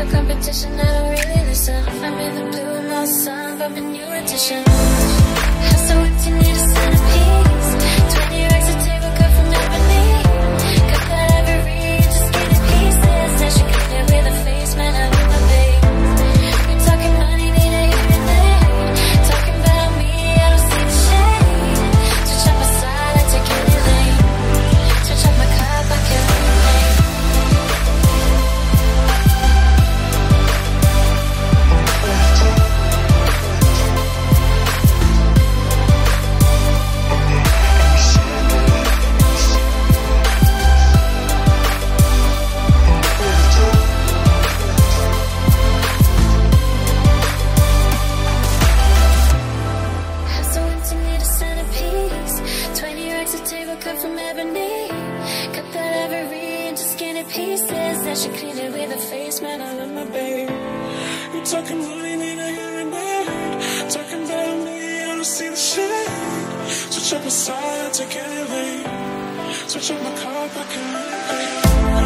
competition, I don't really listen. I'm in the blue and all sun, bumping new edition. House so empty, need a centerpiece. 20 racks a table cut from ebony. Cut that ivory into skinny pieces. Then she cleaned it with a face, man, I love my babe. You're talking money, need a hearing aid. Talking about me, I don't see the shade. Switch up my side, I take any lane. Switch up my cup, I can't relate. She cleaned it with a face, man, I love my babe. You talking money, need a hearing aid. Talking about me, I don't see the shade. Switch up my side, take any lane. Switch up my car, I can relate.